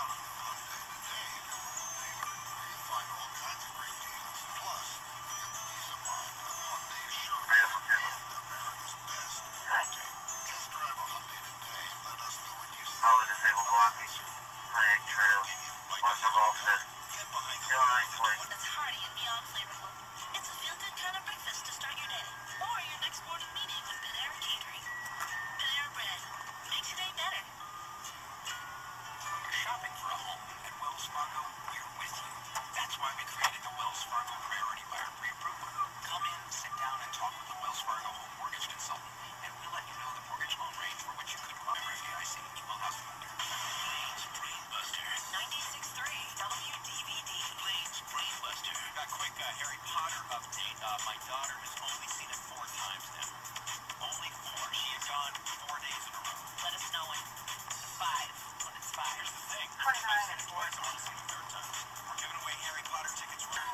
Power disabled blocking. Kayak trail. West of Offset. Illinois Point. That's hearty and beyond flavorful. It's a feel-good kind of breakfast to start your day. Or your next morning meeting with Bel Air Catering. Bel Air bread. Makes your day better. Shopping for a home at Wells Fargo, we're with you. That's why we created the Wells Fargo Priority Buyer Pre-Approval. Come in, sit down, and talk with the Wells Fargo Home Mortgage Consultant, and we'll let you know the mortgage loan range for which you could apply for FDIC equal house lender. Blaine's Brainbuster. 96.3 WDVD. Blaine's Brainbuster. A quick Harry Potter update. My daughter has only seen it 4 times now. Only 4. She had gone 4 days in a row. Let us know when 5. When it's 5. Here's the thing. 29 and 4. It's honestly the 3rd time. We're giving away Harry Potter tickets.